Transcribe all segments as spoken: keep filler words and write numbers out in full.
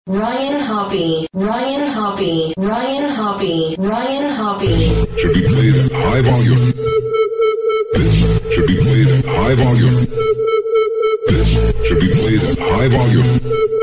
Ryan Hoppy, Ryan Hoppy, Ryan Hoppy, Ryan Hoppy. Should be played at high volume. This should be played at high volume. This should be played at high volume.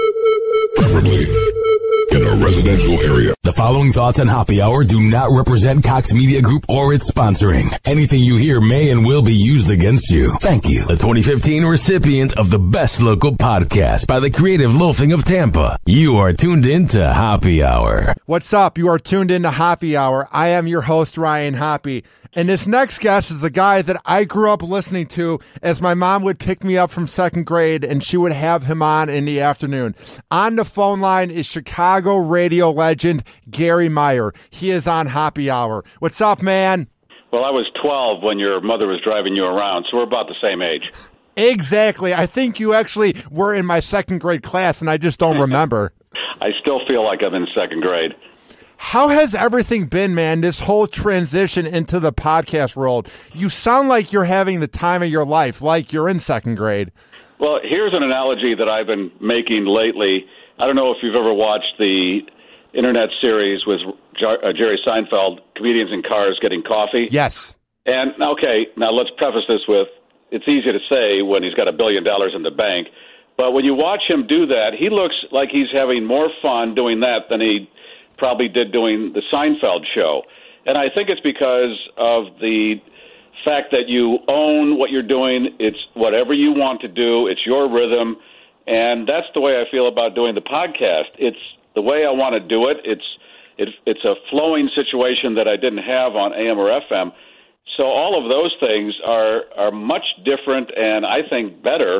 Preferably in a residential area. The following thoughts on Hoppy Hour do not represent Cox Media Group or its sponsoring. Anything you hear may and will be used against you. Thank you. The twenty fifteen recipient of the Best Local Podcast by the Creative Loafing of Tampa. You are tuned in to Hoppy Hour. What's up? You are tuned in to Hoppy Hour. I am your host, Ryan Hoppy. And this next guest is a guy that I grew up listening to as my mom would pick me up from second grade and she would have him on in the afternoon. On the phone line is Chicago radio legend Gary Meyer. He is on Hoppy Hour. What's up, man? Well, I was twelve when your mother was driving you around, so we're about the same age. Exactly. I think you actually were in my second grade class and I just don't remember. I still feel like I'm in second grade. How has everything been, man, this whole transition into the podcast world? You sound like you're having the time of your life, like you're in second grade. Well, here's an analogy that I've been making lately. I don't know if you've ever watched the internet series with Jerry Seinfeld, Comedians in Cars Getting Coffee. Yes. And, okay, now let's preface this with, it's easy to say when he's got a billion dollars in the bank, but when you watch him do that, he looks like he's having more fun doing that than he probably did doing the Seinfeld show. And I think it's because of the fact that you own what you're doing. It's whatever you want to do. It's your rhythm. And that's the way I feel about doing the podcast. It's the way I want to do it. It's it, it's a flowing situation that I didn't have on A M or F M. So all of those things are, are much different and I think better.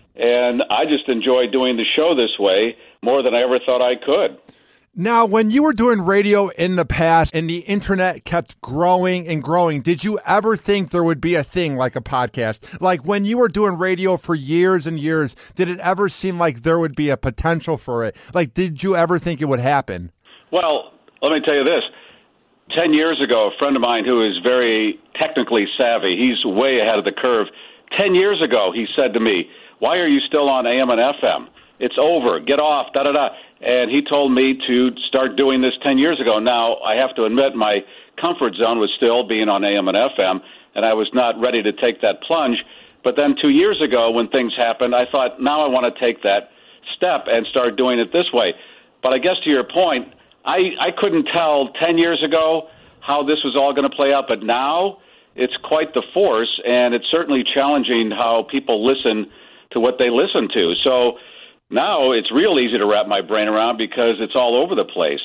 And I just enjoy doing the show this way more than I ever thought I could. Now, when you were doing radio in the past and the internet kept growing and growing, did you ever think there would be a thing like a podcast? Like when you were doing radio for years and years, did it ever seem like there would be a potential for it? Like, did you ever think it would happen? Well, let me tell you this. Ten years ago, a friend of mine who is very technically savvy, he's way ahead of the curve. Ten years ago, he said to me, "Why are you still on A M and F M? It's over. Get off, da-da-da." And he told me to start doing this ten years ago. Now, I have to admit my comfort zone was still being on A M and F M, and I was not ready to take that plunge. But then two years ago when things happened, I thought, now I want to take that step and start doing it this way. But I guess to your point, I, I couldn't tell ten years ago how this was all going to play out. But now it's quite the force, and it's certainly challenging how people listen to what they listen to. So now it's real easy to wrap my brain around because it's all over the place.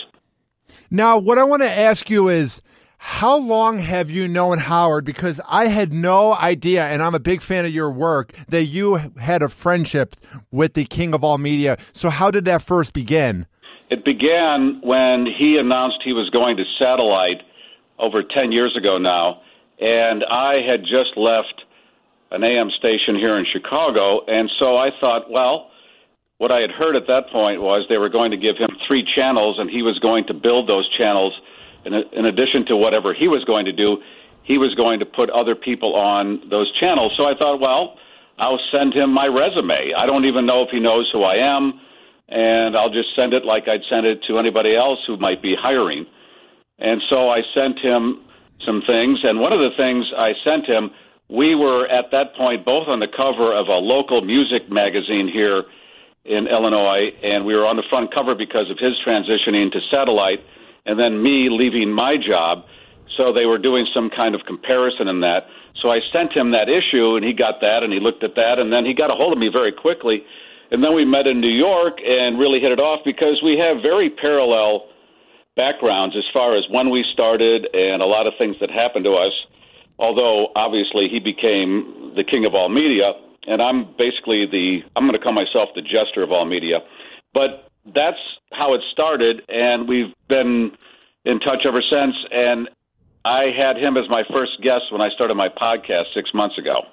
Now, what I want to ask you is, how long have you known Howard? Because I had no idea, and I'm a big fan of your work, that you had a friendship with the King of All Media. So how did that first begin? It began when he announced he was going to satellite over ten years ago now, and I had just left an A M station here in Chicago, and so I thought, well, what I had heard at that point was they were going to give him three channels, and he was going to build those channels. In, in addition to whatever he was going to do, he was going to put other people on those channels. So I thought, well, I'll send him my resume. I don't even know if he knows who I am, and I'll just send it like I'd send it to anybody else who might be hiring. And so I sent him some things, and one of the things I sent him, we were at that point both on the cover of a local music magazine here in Illinois, and we were on the front cover because of his transitioning to satellite and then me leaving my job. So they were doing some kind of comparison in that. So I sent him that issue, and he got that, and he looked at that, and then he got a hold of me very quickly. And then we met in New York and really hit it off because we have very parallel backgrounds as far as when we started and a lot of things that happened to us, although obviously he became the king of all media. And I'm basically the, I'm going to call myself the jester of all media. But that's how it started, and we've been in touch ever since. And I had him as my first guest when I started my podcast six months ago.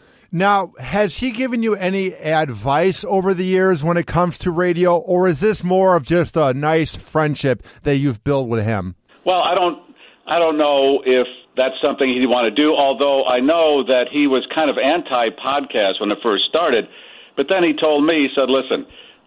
Now, has he given you any advice over the years when it comes to radio, or is this more of just a nice friendship that you've built with him? Well, I don't, I don't know if that's something he'd want to do, although I know that he was kind of anti-podcast when it first started. But then he told me, he said, listen,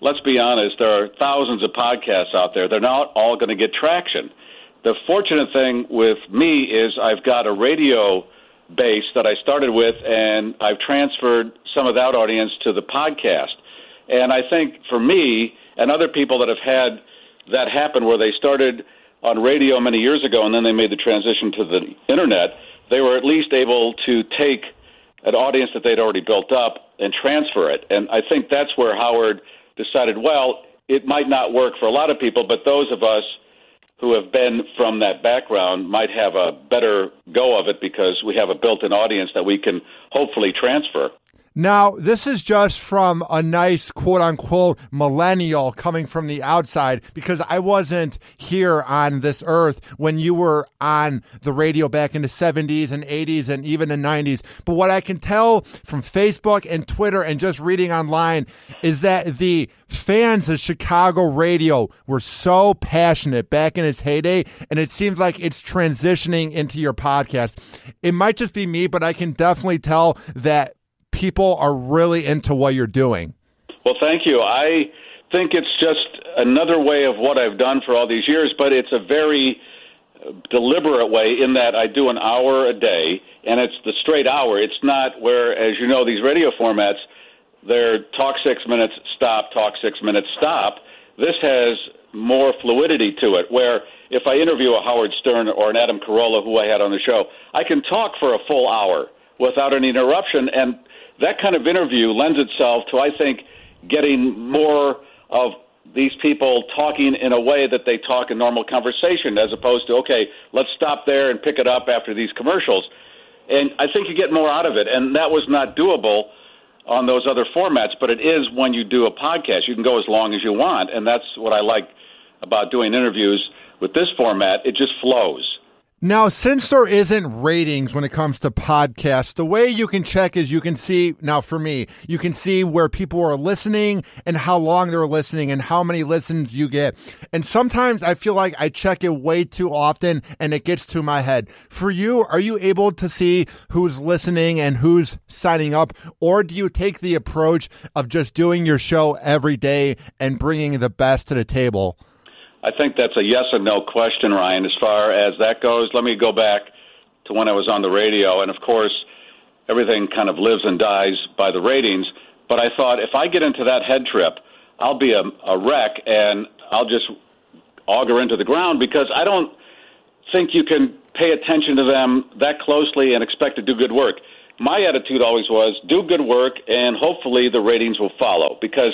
let's be honest, there are thousands of podcasts out there. They're not all going to get traction. The fortunate thing with me is I've got a radio base that I started with, and I've transferred some of that audience to the podcast. And I think for me and other people that have had that happen where they started on radio many years ago and then they made the transition to the internet, they were at least able to take an audience that they'd already built up and transfer it. And I think that's where Howard decided, well, it might not work for a lot of people, but those of us who have been from that background might have a better go of it because we have a built-in audience that we can hopefully transfer. Now, this is just from a nice quote-unquote millennial coming from the outside, because I wasn't here on this earth when you were on the radio back in the seventies and eighties and even the nineties. But what I can tell from Facebook and Twitter and just reading online is that the fans of Chicago radio were so passionate back in its heyday, and it seems like it's transitioning into your podcast. It might just be me, but I can definitely tell that people are really into what you're doing. Well, thank you. I think it's just another way of what I've done for all these years, but it's a very deliberate way in that I do an hour a day, and it's the straight hour. It's not where, as you know, these radio formats, they're talk six minutes, stop, talk six minutes, stop. This has more fluidity to it, where if I interview a Howard Stern or an Adam Carolla, who I had on the show, I can talk for a full hour without any interruption, and that kind of interview lends itself to, I think, getting more of these people talking in a way that they talk in normal conversation, as opposed to, okay, let's stop there and pick it up after these commercials. And I think you get more out of it, and that was not doable on those other formats, but it is when you do a podcast. You can go as long as you want, and that's what I like about doing interviews with this format. It just flows. Now, since there isn't ratings when it comes to podcasts, the way you can check is you can see, now for me, you can see where people are listening and how long they're listening and how many listens you get. And sometimes I feel like I check it way too often and it gets to my head. For you, are you able to see who's listening and who's signing up? Or do you take the approach of just doing your show every day and bringing the best to the table? I think that's a yes or no question, Ryan. As far as that goes, let me go back to when I was on the radio. And, of course, everything kind of lives and dies by the ratings. But I thought if I get into that head trip, I'll be a, a wreck and I'll just auger into the ground, because I don't think you can pay attention to them that closely and expect to do good work. My attitude always was do good work and hopefully the ratings will follow. Because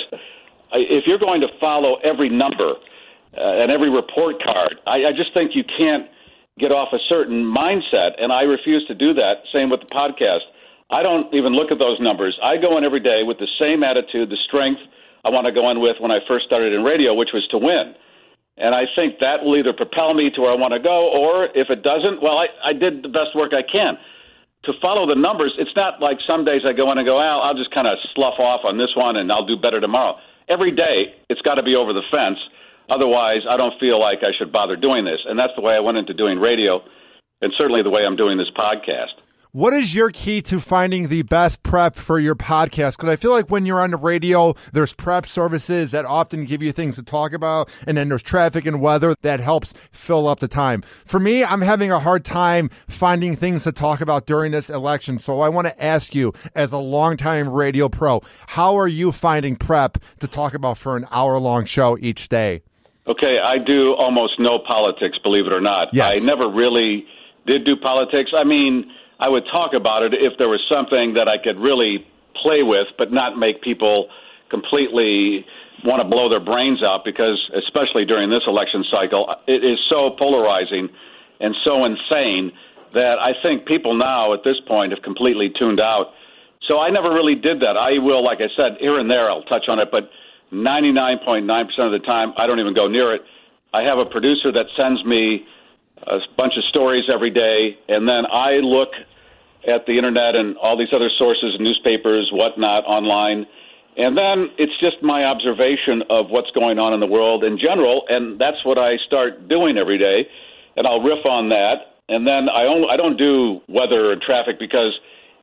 if you're going to follow every number Uh, and every report card, I, I just think you can't get off a certain mindset, and I refuse to do that. Same with the podcast. I don't even look at those numbers. I go in every day with the same attitude, the strength I want to go in with when I first started in radio, which was to win. And I think that will either propel me to where I want to go, or if it doesn't, well, I, I did the best work I can. To follow the numbers, it's not like some days I go in and go, well, I'll just kind of slough off on this one and I'll do better tomorrow. Every day, it's got to be over the fence. Otherwise, I don't feel like I should bother doing this. And that's the way I went into doing radio, and certainly the way I'm doing this podcast. What is your key to finding the best prep for your podcast? Because I feel like when you're on the radio, there's prep services that often give you things to talk about, and then there's traffic and weather that helps fill up the time. For me, I'm having a hard time finding things to talk about during this election. So I want to ask you, as a longtime radio pro, how are you finding prep to talk about for an hour-long show each day? Okay, I do almost no politics, believe it or not. Yes. I never really did do politics. I mean, I would talk about it if there was something that I could really play with, but not make people completely want to blow their brains out, because especially during this election cycle, it is so polarizing and so insane that I think people now at this point have completely tuned out. So I never really did that. I will, like I said, here and there I'll touch on it, but ninety-nine point nine percent of the time, I don't even go near it. I have a producer that sends me a bunch of stories every day, and then I look at the internet and all these other sources, newspapers, whatnot, online, and then it's just my observation of what's going on in the world in general, and that's what I start doing every day, and I'll riff on that. And then I, only, I don't do weather and traffic, because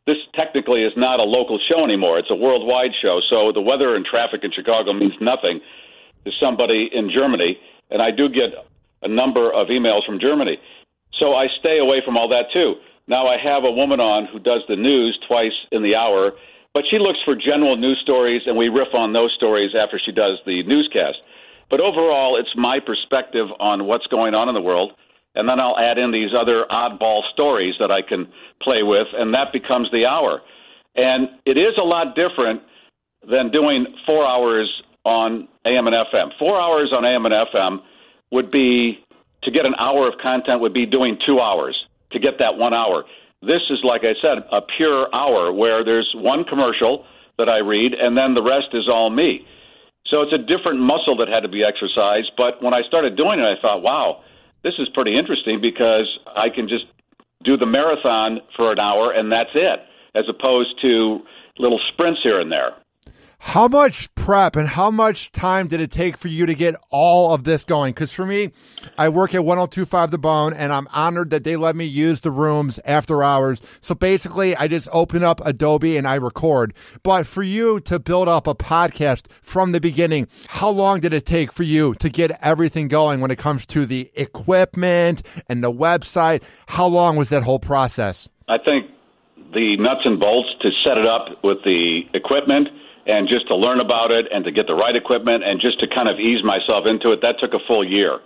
this technically is not a local show anymore. It's a worldwide show. So the weather and traffic in Chicago means nothing to somebody in Germany. And I do get a number of emails from Germany. So I stay away from all that, too. Now I have a woman on who does the news twice in the hour, but she looks for general news stories, and we riff on those stories after she does the newscast. But overall, it's my perspective on what's going on in the world, and then I'll add in these other oddball stories that I can play with, and that becomes the hour. And it is a lot different than doing four hours on A M and F M. Four hours on A M and F M would be, to get an hour of content, would be doing two hours to get that one hour. This is, like I said, a pure hour where there's one commercial that I read, and then the rest is all me. So it's a different muscle that had to be exercised. But when I started doing it, I thought, wow, this is pretty interesting because I can just do the marathon for an hour, and that's it, as opposed to little sprints here and there. How much prep and how much time did it take for you to get all of this going? Because for me, I work at one oh two point five The Bone, and I'm honored that they let me use the rooms after hours. So basically, I just open up Adobe and I record. But for you to build up a podcast from the beginning, how long did it take for you to get everything going when it comes to the equipment and the website? How long was that whole process? I think the nuts and bolts to set it up with the equipment and just to learn about it and to get the right equipment and just to kind of ease myself into it, that took a full year.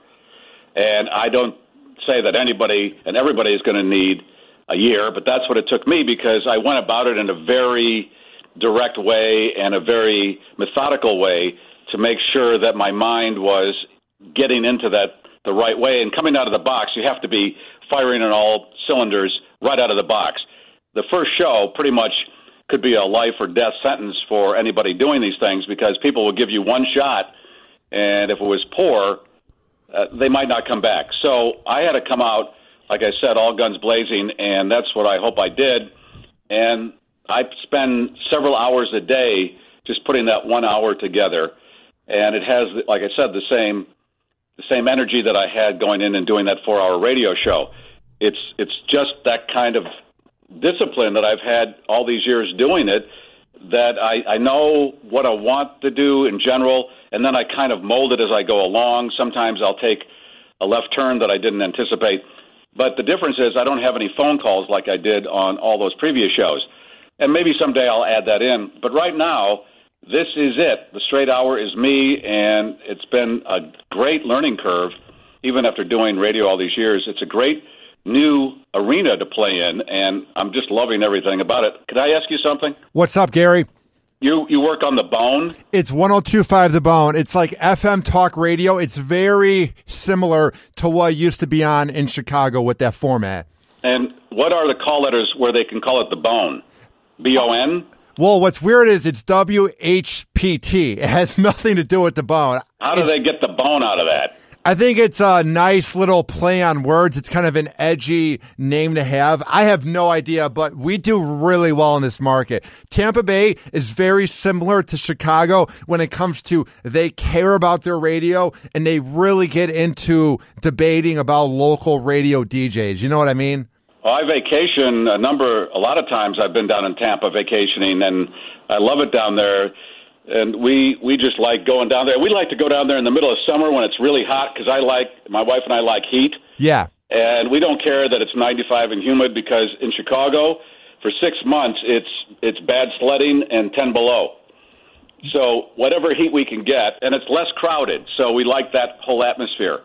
And I don't say that anybody and everybody is going to need a year, but that's what it took me because I went about it in a very direct way and a very methodical way to make sure that my mind was getting into that the right way. And coming out of the box, you have to be firing on all cylinders right out of the box. The first show pretty much could be a life or death sentence for anybody doing these things because people will give you one shot, and if it was poor, uh, they might not come back. So I had to come out, like I said, all guns blazing, and that's what I hope I did. And I spend several hours a day just putting that one hour together, and it has, like I said, the same the same energy that I had going in and doing that four-hour radio show. It's it's just that kind of discipline that I've had all these years doing it, that I, I know what I want to do in general, and then I kind of mold it as I go along. Sometimes I'll take a left turn that I didn't anticipate. But the difference is I don't have any phone calls like I did on all those previous shows. And maybe someday I'll add that in. But right now, this is it. The straight hour is me, and it's been a great learning curve, even after doing radio all these years. It's a great new arena to play in, and I'm just loving everything about it. Could I ask you something? What's up, Gary? You you work on The Bone? It's one oh two point five The Bone. It's like F M talk radio. It's very similar to what used to be on in Chicago with that format. And what are the call letters where they can call it The Bone? B O N? Well, what's weird is it's W H P T. It has nothing to do with the bone. How do it's, they get the bone out of that? I think it's a nice little play on words. It's kind of an edgy name to have. I have no idea, but we do really well in this market. Tampa Bay is very similar to Chicago when it comes to they care about their radio and they really get into debating about local radio D Js. You know what I mean? Well, I vacation a number, a lot of times I've been down in Tampa vacationing, and I love it down there. And we, we just like going down there. We like to go down there in the middle of summer when it's really hot because I like, my wife and I like heat. Yeah. And we don't care that it's ninety-five and humid because in Chicago, for six months, it's it's bad sledding and ten below. So whatever heat we can get, and it's less crowded, so we like that whole atmosphere.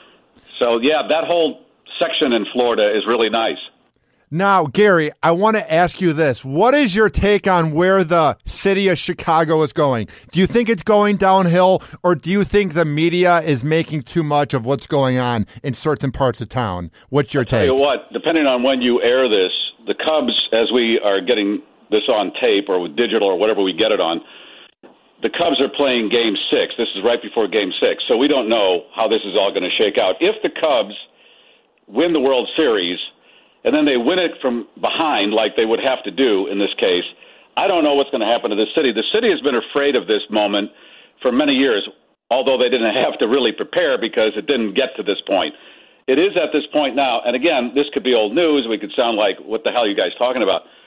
So, yeah, that whole section in Florida is really nice. Now, Gary, I want to ask you this. What is your take on where the city of Chicago is going? Do you think it's going downhill, or do you think the media is making too much of what's going on in certain parts of town? What's your I'll take? Tell you what, depending on when you air this, the Cubs, as we are getting this on tape or with digital or whatever we get it on, the Cubs are playing Game six. This is right before Game six, so we don't know how this is all going to shake out. If the Cubs win the World Series, and then they win it from behind like they would have to do in this case, I don't know what's going to happen to the city. The city has been afraid of this moment for many years, although they didn't have to really prepare because it didn't get to this point. It is at this point now, and again, this could be old news. We could sound like, what the hell are you guys talking about?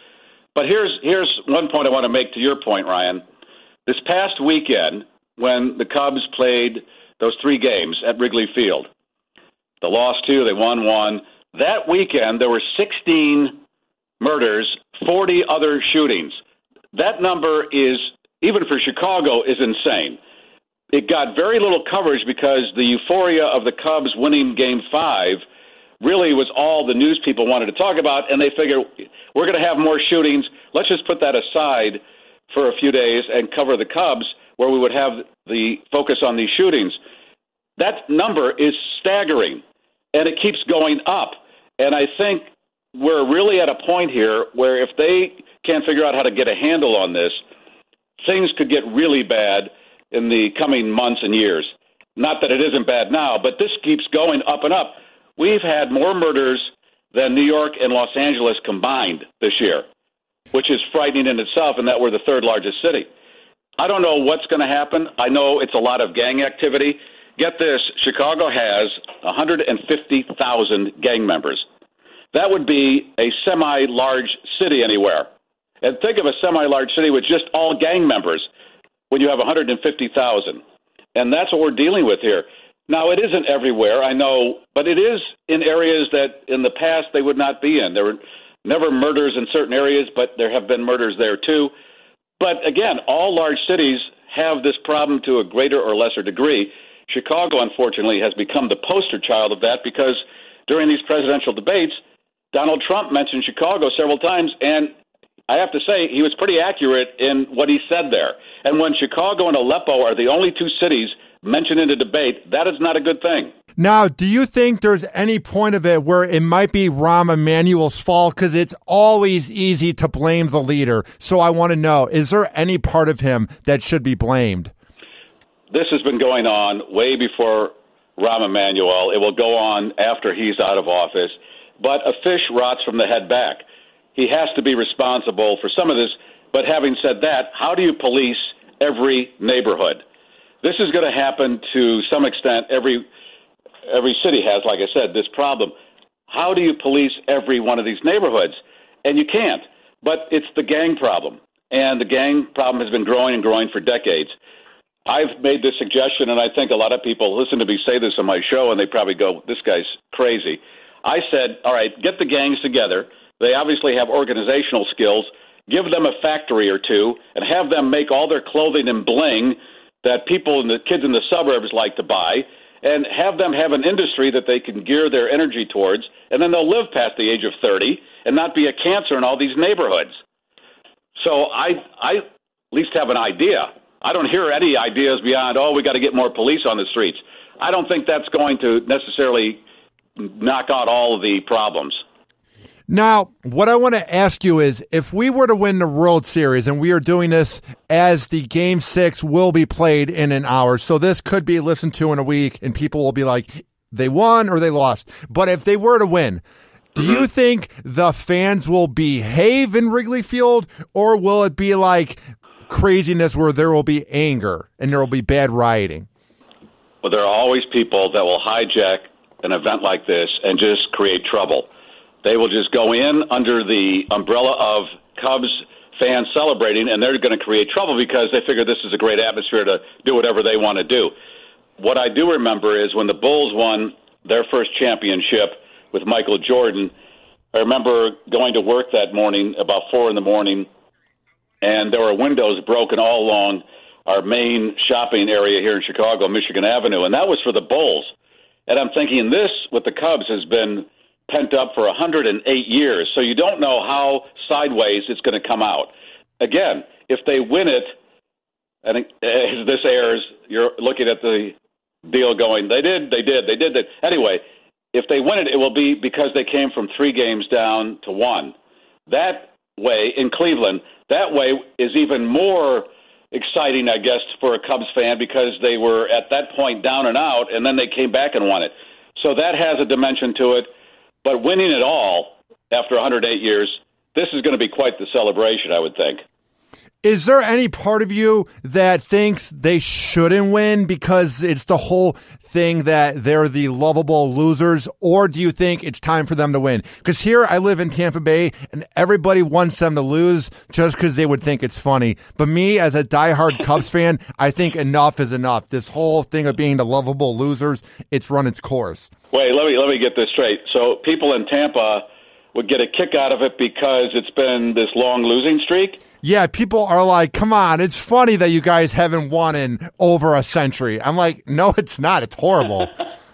But here's here's one point I want to make to your point, Ryan. This past weekend, when the Cubs played those three games at Wrigley Field, they lost two, they won one. That weekend, there were sixteen murders, forty other shootings. That number is, even for Chicago, is insane. It got very little coverage because the euphoria of the Cubs winning Game five really was all the news people wanted to talk about, and they figured we're going to have more shootings. Let's just put that aside for a few days and cover the Cubs, where we would have the focus on these shootings. That number is staggering, and it keeps going up. And I think we're really at a point here where if they can't figure out how to get a handle on this, things could get really bad in the coming months and years. Not that it isn't bad now, but this keeps going up and up. We've had more murders than New York and Los Angeles combined this year, which is frightening in itself, in that we're the third largest city. I don't know what's going to happen. I know it's a lot of gang activity. Get this, Chicago has one hundred fifty thousand gang members. That would be a semi-large city anywhere. And think of a semi-large city with just all gang members when you have one hundred fifty thousand. And that's what we're dealing with here. Now, it isn't everywhere, I know, but it is in areas that in the past they would not be in. There were never murders in certain areas, but there have been murders there too. But again, all large cities have this problem to a greater or lesser degree. Chicago, unfortunately, has become the poster child of that because during these presidential debates, Donald Trump mentioned Chicago several times, and I have to say he was pretty accurate in what he said there. And when Chicago and Aleppo are the only two cities mentioned in the debate, that is not a good thing. Now, do you think there's any point of it where it might be Rahm Emanuel's fault? Because it's always easy to blame the leader. So I want to know, is there any part of him that should be blamed? This has been going on way before Rahm Emanuel. It will go on after he's out of office. But a fish rots from the head back. He has to be responsible for some of this. But having said that, how do you police every neighborhood? This is going to happen to some extent. Every every city has, like I said, this problem. How do you police every one of these neighborhoods? And you can't. But it's the gang problem. And the gang problem has been growing and growing for decades. I've made this suggestion, and I think a lot of people listen to me say this on my show, and they probably go, this guy's crazy. I said, all right, get the gangs together. They obviously have organizational skills. Give them a factory or two and have them make all their clothing and bling that people and the kids in the suburbs like to buy, and have them have an industry that they can gear their energy towards, and then they'll live past the age of thirty and not be a cancer in all these neighborhoods. So I, I at least have an idea. I don't hear any ideas beyond, oh, we got to get more police on the streets. I don't think that's going to necessarily knock out all of the problems. Now, what I want to ask you is, if we were to win the World Series, and we are doing this as the Game six will be played in an hour, so this could be listened to in a week, and people will be like, they won or they lost. But if they were to win, do you think the fans will behave in Wrigley Field, or will it be like craziness where there will be anger and there will be bad rioting? Well, there are always people that will hijack an event like this and just create trouble. They will just go in under the umbrella of Cubs fans celebrating, and they're going to create trouble because they figure this is a great atmosphere to do whatever they want to do. What I do remember is when the Bulls won their first championship with Michael Jordan, I remember going to work that morning about four in the morning, and there were windows broken all along our main shopping area here in Chicago, Michigan Avenue, and that was for the Bulls. And I'm thinking this with the Cubs has been pent up for one hundred eight years, so you don't know how sideways it's going to come out. Again, if they win it, and as this airs, you're looking at the deal going, they did, they did, they did that. Anyway, if they win it, it will be because they came from three games down to one. That way, in Cleveland, that way is even more exciting, I guess, for a Cubs fan because they were at that point down and out, and then they came back and won it. So that has a dimension to it. But winning it all after one hundred eight years, this is going to be quite the celebration, I would think. Is there any part of you that thinks they shouldn't win because it's the whole thing that they're the lovable losers, or do you think it's time for them to win? Because here I live in Tampa Bay and everybody wants them to lose just because they would think it's funny. But me, as a diehard Cubs fan, I think enough is enough. This whole thing of being the lovable losers, it's run its course. Wait, let me let me get this straight. So people in Tampa would get a kick out of it because it's been this long losing streak? Yeah, people are like, come on, it's funny that you guys haven't won in over a century. I'm like, no, it's not. It's horrible.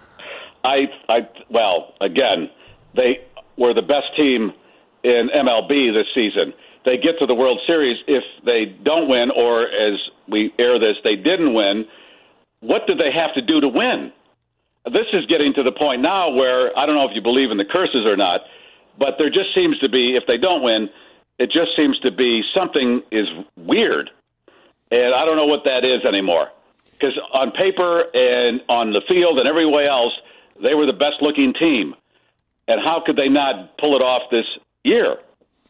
I, I, well, again, they were the best team in M L B this season. They get to the World Series. If they don't win, or as we air this, they didn't win, what do they have to do to win? This is getting to the point now where, I don't know if you believe in the curses or not, but there just seems to be, if they don't win, it just seems to be something is weird. And I don't know what that is anymore. Because on paper and on the field and everywhere else, they were the best-looking team. And how could they not pull it off this year?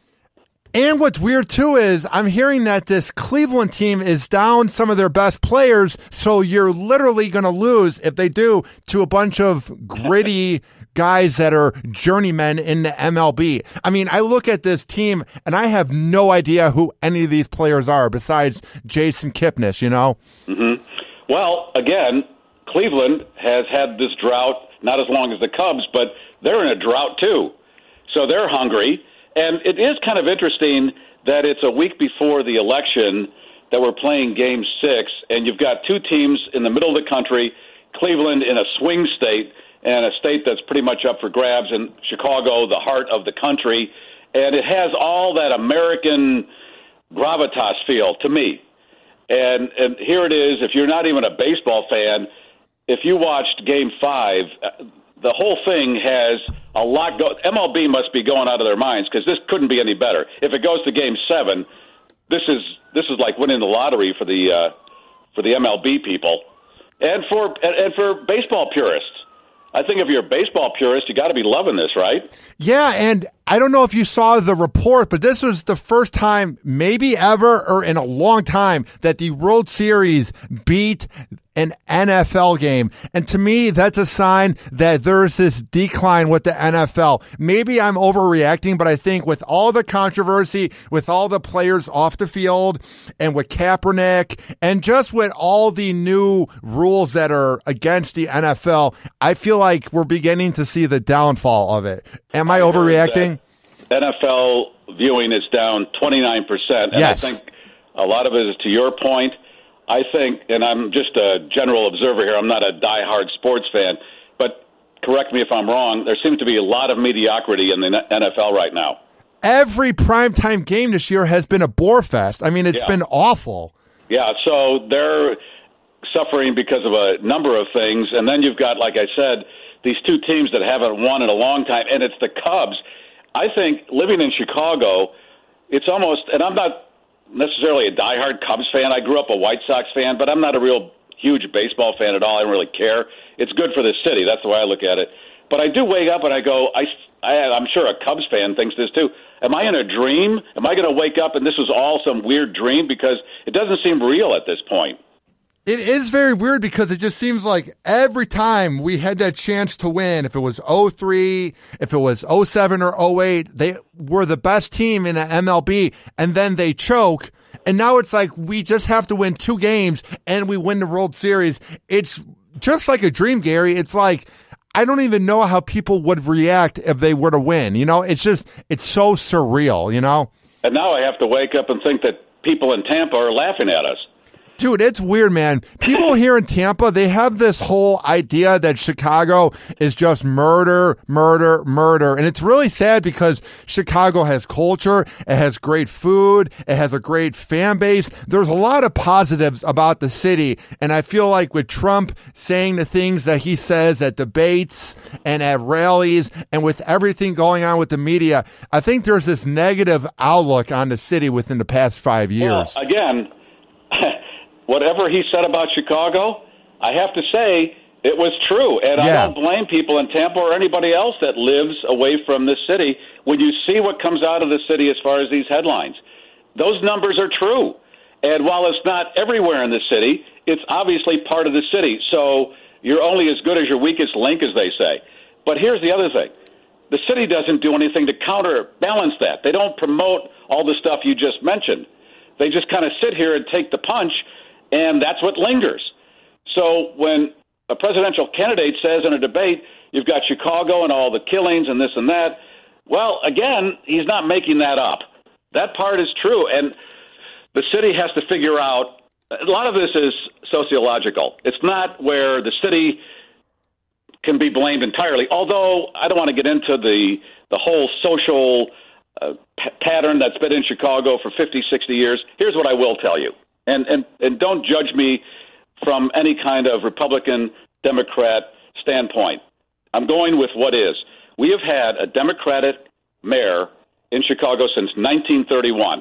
And what's weird, too, is I'm hearing that this Cleveland team is down some of their best players, so you're literally going to lose, if they do, to a bunch of gritty guys that are journeymen in the M L B. I mean, I look at this team, and I have no idea who any of these players are besides Jason Kipnis, you know? Mm-hmm. Well, again, Cleveland has had this drought, not as long as the Cubs, but they're in a drought, too. So they're hungry. And it is kind of interesting that it's a week before the election that we're playing Game six, and you've got two teams in the middle of the country, Cleveland in a swing state, and a state that's pretty much up for grabs, and Chicago, the heart of the country. And it has all that American gravitas feel to me. And, and here it is, if you're not even a baseball fan, if you watched Game five, the whole thing has a lot go. M L B must be going out of their minds because this couldn't be any better. If it goes to Game Seven, this is this is like winning the lottery for the uh, for the M L B people, and for and, and for baseball purists. I think if you're a baseball purist, you got to be loving this, right? Yeah, and I don't know if you saw the report, but this was the first time, maybe ever, or in a long time, that the World Series beat an N F L game. And to me, that's a sign that there's this decline with the N F L. Maybe I'm overreacting, but I think with all the controversy, with all the players off the field, and with Kaepernick, and just with all the new rules that are against the N F L, I feel like we're beginning to see the downfall of it. Am I, I overreacting? N F L viewing is down twenty-nine percent. And yes. I think a lot of it is to your point. I think, and I'm just a general observer here, I'm not a diehard sports fan, but correct me if I'm wrong, there seems to be a lot of mediocrity in the N F L right now. Every primetime game this year has been a bore fest. I mean, it's yeah. been awful. Yeah, so they're suffering because of a number of things, and then you've got, like I said, these two teams that haven't won in a long time, and it's the Cubs. I think living in Chicago, it's almost, and I'm not necessarily a diehard Cubs fan. I grew up a White Sox fan, but I'm not a real huge baseball fan at all. I don't really care. It's good for the city. That's the way I look at it. But I do wake up and I go, I, I, I'm sure a Cubs fan thinks this too. Am I in a dream? Am I going to wake up and this was all some weird dream? Because it doesn't seem real at this point. It is very weird because it just seems like every time we had that chance to win, if it was oh three, if it was oh seven or oh eight, they were the best team in the M L B, and then they choke. And now it's like we just have to win two games and we win the World Series. It's just like a dream, Gary. It's like I don't even know how people would react if they were to win. You know, it's just it's so surreal, you know? And now I have to wake up and think that people in Tampa are laughing at us. Dude, it's weird, man. People here in Tampa, they have this whole idea that Chicago is just murder, murder, murder. And it's really sad because Chicago has culture, it has great food, it has a great fan base. There's a lot of positives about the city. And I feel like with Trump saying the things that he says at debates and at rallies and with everything going on with the media, I think there's this negative outlook on the city within the past five years. Well, again, whatever he said about Chicago, I have to say it was true. And yeah. I don't blame people in Tampa or anybody else that lives away from this city when you see what comes out of the city as far as these headlines. Those numbers are true. And while it's not everywhere in the city, it's obviously part of the city. So you're only as good as your weakest link, as they say. But here's the other thing. The city doesn't do anything to counterbalance that. They don't promote all the stuff you just mentioned. They just kind of sit here and take the punch, and that's what lingers. So when a presidential candidate says in a debate, you've got Chicago and all the killings and this and that, well, again, he's not making that up. That part is true. And the city has to figure out, a lot of this is sociological. It's not where the city can be blamed entirely, although I don't want to get into the, the whole social uh, p- pattern that's been in Chicago for fifty, sixty years. Here's what I will tell you, and, and, and don't judge me from any kind of Republican, Democrat standpoint. I'm going with what is. We have had a Democratic mayor in Chicago since nineteen thirty-one.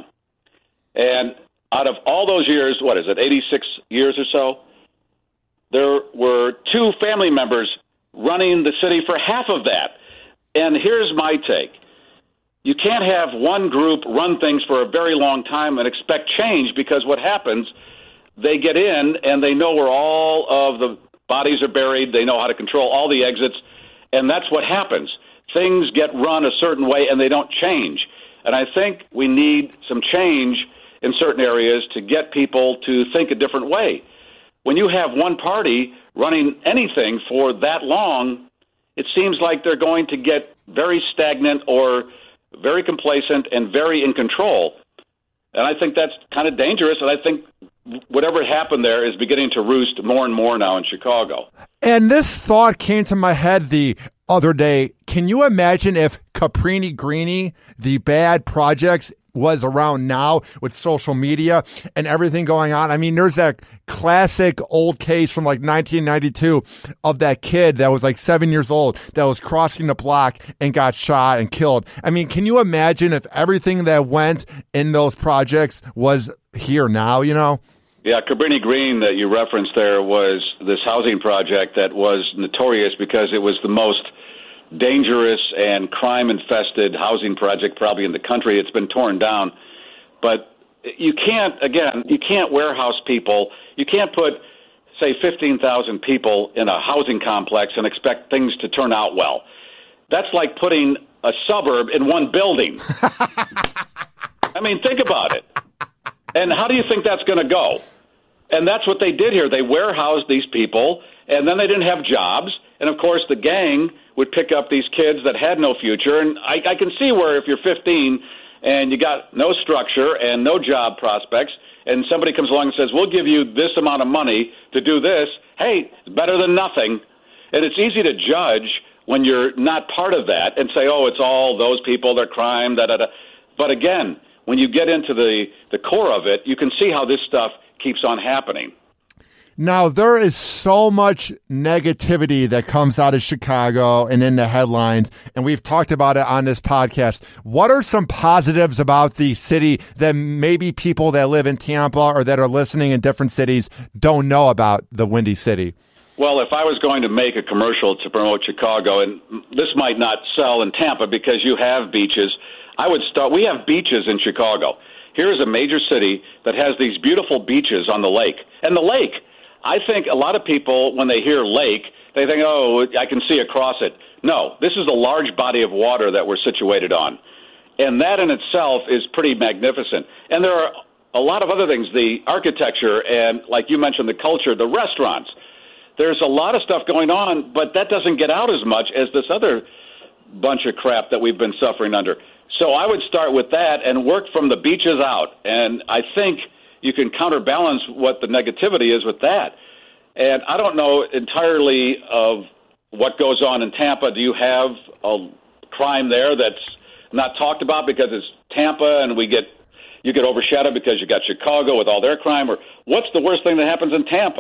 And out of all those years, what is it, eighty-six years or so, there were two family members running the city for half of that. And here's my take. You can't have one group run things for a very long time and expect change, because what happens, they get in and they know where all of the bodies are buried. They know how to control all the exits. And that's what happens. Things get run a certain way and they don't change. And I think we need some change in certain areas to get people to think a different way. When you have one party running anything for that long, it seems like they're going to get very stagnant or very complacent and very in control. And I think that's kind of dangerous. And I think whatever happened there is beginning to roost more and more now in Chicago. And this thought came to my head the other day. Can you imagine if Caprini Greeny, the bad projects, was around now with social media and everything going on? I mean, there's that classic old case from like nineteen ninety-two of that kid that was like seven years old that was crossing the block and got shot and killed. I mean, can you imagine if everything that went in those projects was here now, you know? Yeah, Cabrini Green that you referenced there was this housing project that was notorious because it was the most dangerous and crime-infested housing project probably in the country. It's been torn down. But you can't, again, you can't warehouse people. You can't put, say, fifteen thousand people in a housing complex and expect things to turn out well. That's like putting a suburb in one building. I mean, think about it. And how do you think that's going to go? And that's what they did here. They warehoused these people, and then they didn't have jobs. And, of course, the gang would pick up these kids that had no future. And I, I can see where if you're fifteen and you got no structure and no job prospects, and somebody comes along and says, we'll give you this amount of money to do this, hey, it's better than nothing. And it's easy to judge when you're not part of that and say, oh, it's all those people, their crime, da-da-da. But, again, when you get into the, the core of it, you can see how this stuff keeps on happening. Now, there is so much negativity that comes out of Chicago and in the headlines, and we've talked about it on this podcast. What are some positives about the city that maybe people that live in Tampa or that are listening in different cities don't know about the Windy City? Well, if I was going to make a commercial to promote Chicago, and this might not sell in Tampa because you have beaches, I would start, we have beaches in Chicago. Here's a major city that has these beautiful beaches on the lake. And the lake, I think a lot of people, when they hear lake, they think, oh, I can see across it. No, this is a large body of water that we're situated on. And that in itself is pretty magnificent. And there are a lot of other things, the architecture and, like you mentioned, the culture, the restaurants. There's a lot of stuff going on, but that doesn't get out as much as this other bunch of crap that we've been suffering under. So I would start with that and work from the beaches out. And I think you can counterbalance what the negativity is with that. And I don't know entirely of what goes on in Tampa. Do you have a crime there that's not talked about because it's Tampa and we get you get overshadowed because you got Chicago with all their crime? Or what's the worst thing that happens in Tampa?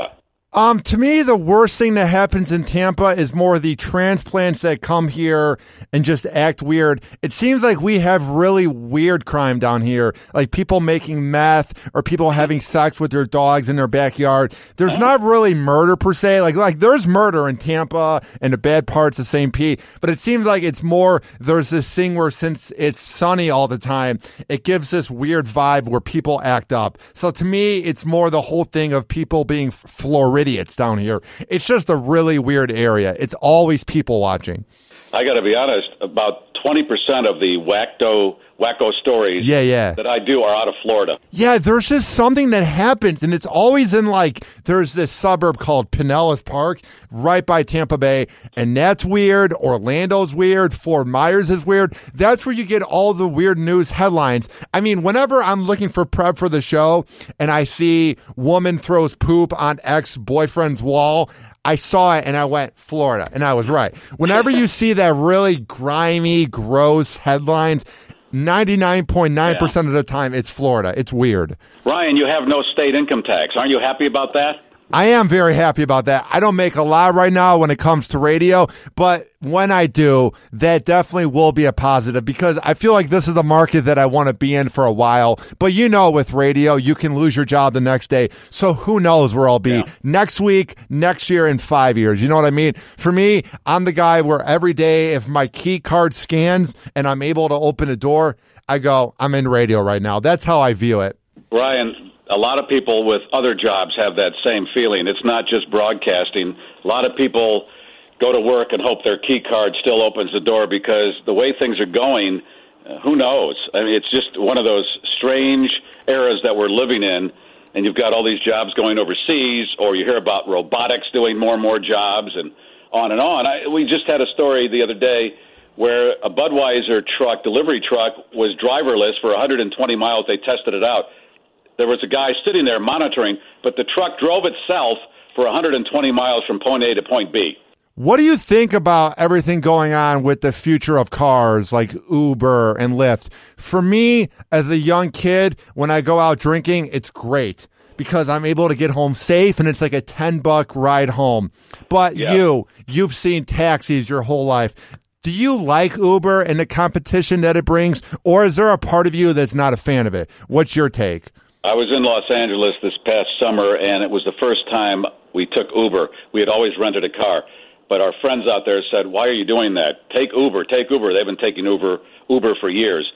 Um, to me, the worst thing that happens in Tampa is more the transplants that come here and just act weird. It seems like we have really weird crime down here, like people making meth or people having sex with their dogs in their backyard. There's not really murder per se. Like, like there's murder in Tampa and the bad parts of Saint Pete, but it seems like it's more, there's this thing where since it's sunny all the time, it gives this weird vibe where people act up. So to me, it's more the whole thing of people being Floridians down here. It's just a really weird area. It's always people watching. I got to be honest, about twenty percent of the wacko, wacko stories yeah, yeah. that I do are out of Florida. Yeah, there's just something that happens, and it's always in, like, there's this suburb called Pinellas Park right by Tampa Bay, and that's weird. Orlando's weird. Fort Myers is weird. That's where you get all the weird news headlines. I mean, whenever I'm looking for prep for the show and I see woman throws poop on ex-boyfriend's wall, I saw it and I went, Florida, and I was right. Whenever you see that really grimy, gross headlines, ninety-nine point nine percent yeah. of the time, it's Florida. It's weird. Ryan, you have no state income tax. Aren't you happy about that? I am very happy about that. I don't make a lot right now when it comes to radio, but when I do, that definitely will be a positive because I feel like this is a market that I want to be in for a while. But you know, with radio, you can lose your job the next day. So who knows where I'll be yeah. next week, next year, in five years. You know what I mean? For me, I'm the guy where every day, if my key card scans and I'm able to open a door, I go, I'm in radio right now. That's how I view it. Ryan, a lot of people with other jobs have that same feeling. It's not just broadcasting. A lot of people go to work and hope their key card still opens the door because the way things are going, uh, who knows? I mean, it's just one of those strange eras that we're living in, and you've got all these jobs going overseas, or you hear about robotics doing more and more jobs, and on and on. I, we just had a story the other day where a Budweiser truck, delivery truck, was driverless for one hundred twenty miles. They tested it out. There was a guy sitting there monitoring, but the truck drove itself for one hundred twenty miles from point A to point B. What do you think about everything going on with the future of cars like Uber and Lyft? For me, as a young kid, when I go out drinking, it's great because I'm able to get home safe and it's like a ten buck ride home. But yeah. you, you've seen taxis your whole life. Do you like Uber and the competition that it brings, or is there a part of you that's not a fan of it? What's your take? I was in Los Angeles this past summer, and it was the first time we took Uber. We had always rented a car, but our friends out there said, why are you doing that? Take Uber, take Uber. They've been taking Uber, Uber for years.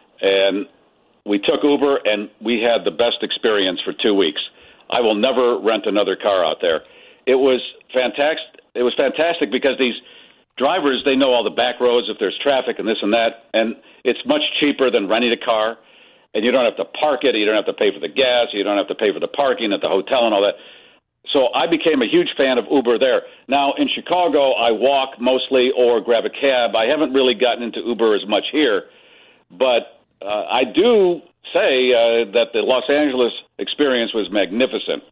And we took Uber, and we had the best experience for two weeks. I will never rent another car out there. It was fantastic. It was fantastic because these drivers, they know all the back roads if there's traffic and this and that, and it's much cheaper than renting a car. And you don't have to park it, you don't have to pay for the gas, you don't have to pay for the parking at the hotel and all that. So I became a huge fan of Uber there. Now, in Chicago, I walk mostly or grab a cab. I haven't really gotten into Uber as much here, but uh, I do say uh, that the Los Angeles experience was magnificent.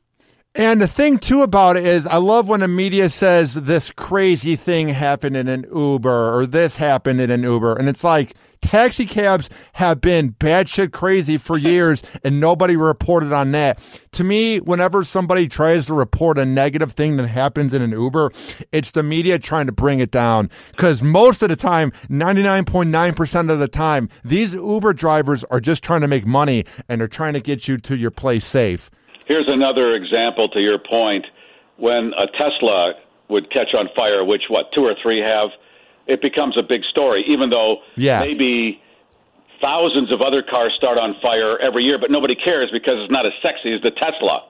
And the thing, too, about it is I love when the media says this crazy thing happened in an Uber or this happened in an Uber. And it's like taxi cabs have been batshit crazy for years and nobody reported on that. To me, whenever somebody tries to report a negative thing that happens in an Uber, it's the media trying to bring it down. Because most of the time, ninety-nine point nine percent of the time, these Uber drivers are just trying to make money and they're trying to get you to your place safe. Here's another example to your point. When a Tesla would catch on fire, which, what, two or three have, it becomes a big story, even though yeah. maybe thousands of other cars start on fire every year, but nobody cares because it's not as sexy as the Tesla.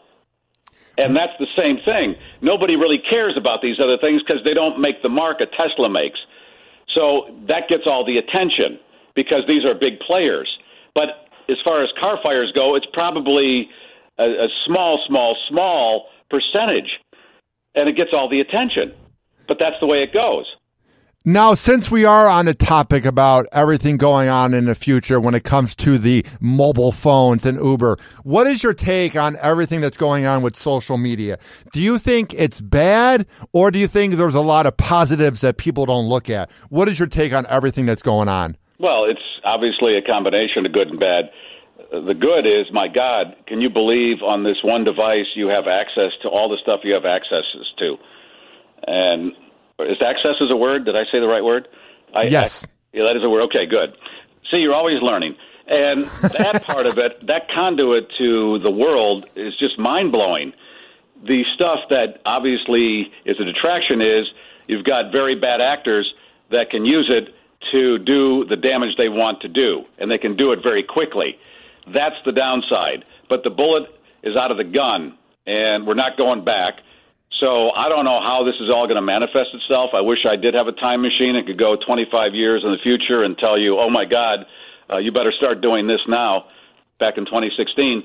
And that's the same thing. Nobody really cares about these other things because they don't make the mark a Tesla makes. So that gets all the attention because these are big players. But as far as car fires go, it's probably a, a small, small, small percentage, and it gets all the attention. But that's the way it goes. Now, since we are on the topic about everything going on in the future when it comes to the mobile phones and Uber, what is your take on everything that's going on with social media? Do you think it's bad, or do you think there's a lot of positives that people don't look at? What is your take on everything that's going on? Well, it's obviously a combination of good and bad. the good is, my God, can you believe on this one device you have access to all the stuff you have access to? And is access is a word? Did I say the right word? I, yes. I, yeah, that is a word. Okay, good. See, you're always learning. And that part of it, that conduit to the world is just mind-blowing. The stuff that obviously is a detraction is you've got very bad actors that can use it to do the damage they want to do, and they can do it very quickly. That's the downside. But the bullet is out of the gun, and we're not going back. So I don't know how this is all going to manifest itself. I wish I did have a time machine and could go twenty-five years in the future and tell you, oh, my God, uh, you better start doing this now, back in twenty sixteen.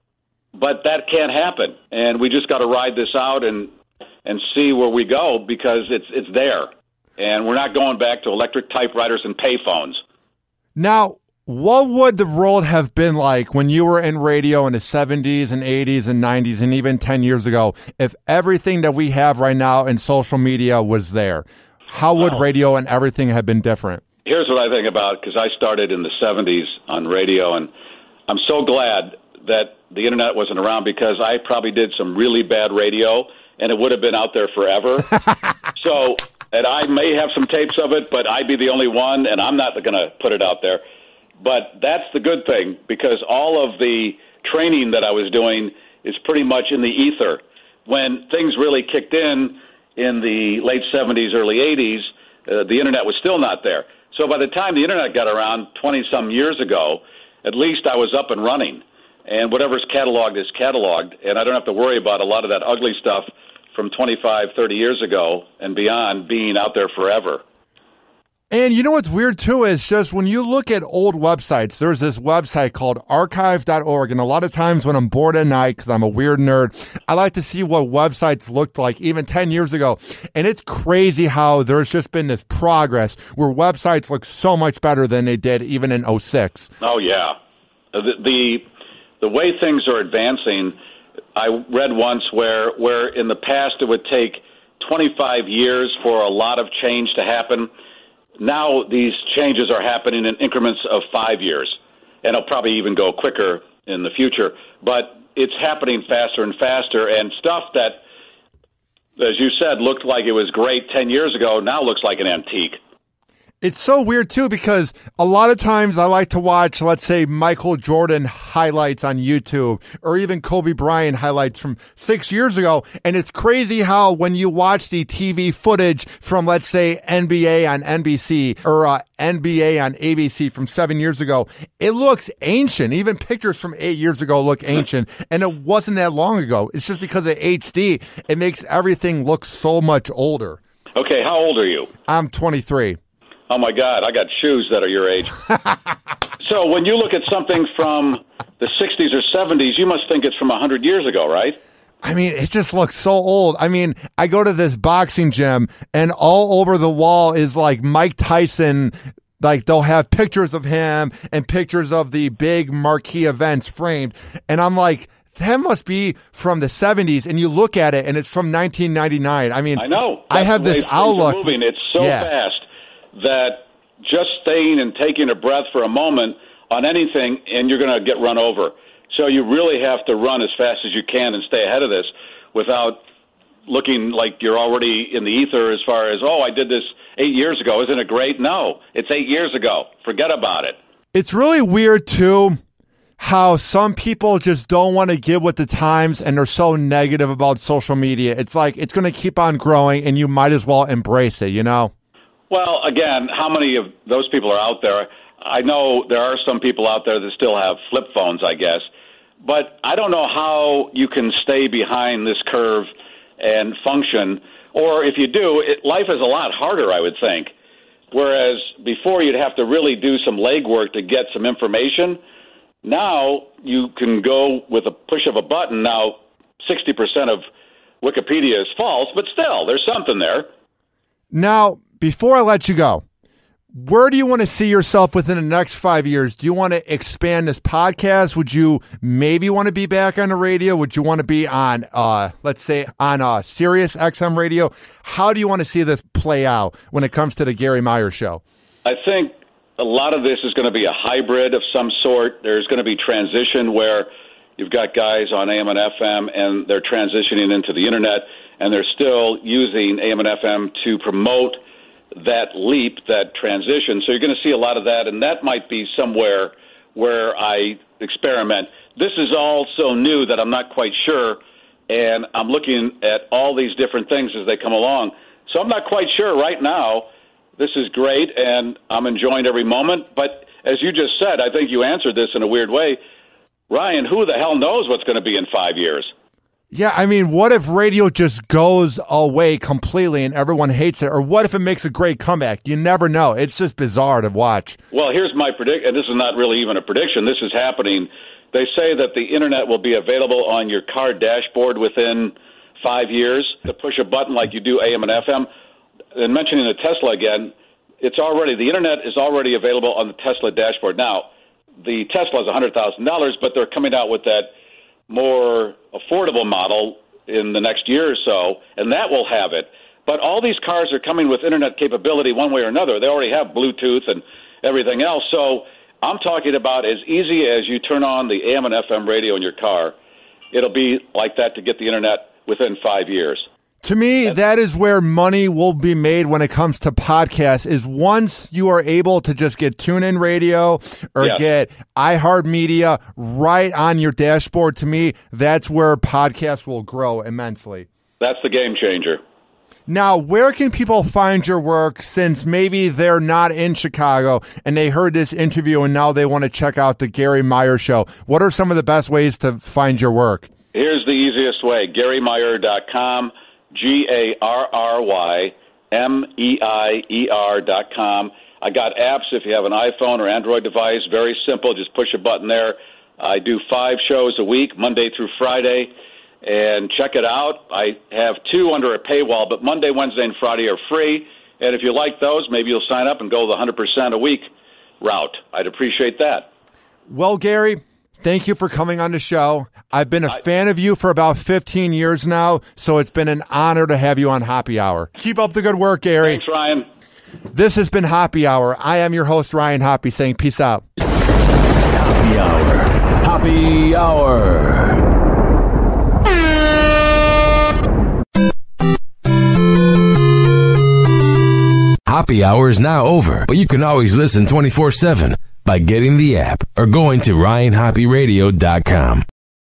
But that can't happen, and we just got to ride this out and and see where we go, because it's it's there. And we're not going back to electric typewriters and payphones. Now, what would the world have been like when you were in radio in the seventies and eighties and nineties and even ten years ago if everything that we have right now in social media was there? How would well, radio and everything have been different? Here's what I think about, because I started in the seventies on radio, and I'm so glad that the internet wasn't around, because I probably did some really bad radio, and it would have been out there forever. So... And I may have some tapes of it, but I'd be the only one, and I'm not going to put it out there. But that's the good thing, because all of the training that I was doing is pretty much in the ether. When things really kicked in in the late seventies, early eighties, uh, the Internet was still not there. So by the time the Internet got around twenty-some years ago, at least I was up and running. And whatever's cataloged is cataloged, and I don't have to worry about a lot of that ugly stuff from twenty-five, thirty years ago and beyond being out there forever. And you know what's weird, too, is just when you look at old websites, there's this website called archive dot org, and a lot of times when I'm bored at night, because I'm a weird nerd, I like to see what websites looked like even ten years ago. And it's crazy how there's just been this progress where websites look so much better than they did even in oh six. Oh, yeah. The, the, the way things are advancing, I read once where, where in the past it would take twenty-five years for a lot of change to happen. Now these changes are happening in increments of five years, and it'll probably even go quicker in the future. But it's happening faster and faster, and stuff that, as you said, looked like it was great ten years ago now looks like an antique. It's so weird, too, because a lot of times I like to watch, let's say, Michael Jordan highlights on YouTube, or even Kobe Bryant highlights from six years ago. And it's crazy how when you watch the T V footage from, let's say, N B A on N B C or uh, N B A on A B C from seven years ago, it looks ancient. Even pictures from eight years ago look ancient. And it wasn't that long ago. It's just because of H D. It makes everything look so much older. Okay, how old are you? I'm twenty-three. Oh, my God, I got shoes that are your age. So when you look at something from the sixties or seventies, you must think it's from one hundred years ago, right? I mean, it just looks so old. I mean, I go to this boxing gym, and all over the wall is like Mike Tyson. Like, they'll have pictures of him and pictures of the big marquee events framed. And I'm like, that must be from the seventies, and you look at it, and it's from nineteen ninety-nine. I mean, I know. I have this outlook. Moving. It's so yeah. fast that just staying and taking a breath for a moment on anything, and you're going to get run over. So you really have to run as fast as you can and stay ahead of this without looking like you're already in the ether as far as, oh, I did this eight years ago. Isn't it great? No, it's eight years ago. Forget about it. It's really weird, too, how some people just don't want to get with the times, and they're so negative about social media. It's like it's going to keep on growing, and you might as well embrace it, you know? Well, again, how many of those people are out there? I know there are some people out there that still have flip phones, I guess. But I don't know how you can stay behind this curve and function. Or if you do, it, life is a lot harder, I would think. Whereas before you'd have to really do some legwork to get some information. Now you can go with a push of a button. Now sixty percent of Wikipedia is false, but still, there's something there. Now, before I let you go, where do you want to see yourself within the next five years? Do you want to expand this podcast? Would you maybe want to be back on the radio? Would you want to be on, uh, let's say, on uh, Sirius X M radio? How do you want to see this play out when it comes to the Gary Myers Show? I think a lot of this is going to be a hybrid of some sort. There's going to be transition where you've got guys on A M and F M, and they're transitioning into the Internet, and they're still using A M and F M to promote that leap, that transition. So you're going to see a lot of that, and that might be somewhere where I experiment. This is all so new that I'm not quite sure, and I'm looking at all these different things as they come along. So I'm not quite sure right now. This is great, and I'm enjoying every moment. But as you just said, I think you answered this in a weird way. Ryan, who the hell knows what's going to be in five years? Yeah, I mean, what if radio just goes away completely and everyone hates it? Or what if it makes a great comeback? You never know. It's just bizarre to watch. Well, here's my prediction, and this is not really even a prediction. This is happening. They say that the Internet will be available on your car dashboard within five years to push a button like you do A M and F M. And mentioning the Tesla again, it's already, the Internet is already available on the Tesla dashboard. Now, the Tesla is one hundred thousand dollars, but they're coming out with that more affordable model in the next year or so, and that will have it. But all these cars are coming with Internet capability one way or another. They already have Bluetooth and everything else. So I'm talking about as easy as you turn on the A M and F M radio in your car, it'll be like that to get the Internet within five years. To me, that is where money will be made when it comes to podcasts, is once you are able to just get TuneIn Radio or yes. get iHeartMedia right on your dashboard. To me, that's where podcasts will grow immensely. That's the game changer. Now, where can people find your work, since maybe they're not in Chicago and they heard this interview and now they want to check out the Gary Meyer Show? What are some of the best ways to find your work? Here's the easiest way, gary meyer dot com. G A R R Y M E I E R dot com. I got apps if you have an iPhone or Android device. Very simple. Just push a button there. I do five shows a week, Monday through Friday, and check it out. I have two under a paywall, but Monday, Wednesday, and Friday are free. And if you like those, maybe you'll sign up and go the one hundred percent a week route. I'd appreciate that. Well, Gary, thank you for coming on the show. I've been a fan of you for about fifteen years now, so it's been an honor to have you on Happy Hour. Keep up the good work, Gary. Thanks, Ryan. This has been Happy Hour. I am your host, Ryan Hoppy, saying peace out. Happy Hour. Happy Hour. Happy Hour is now over, but you can always listen twenty-four seven by getting the app or going to ryan hoppy radio dot com.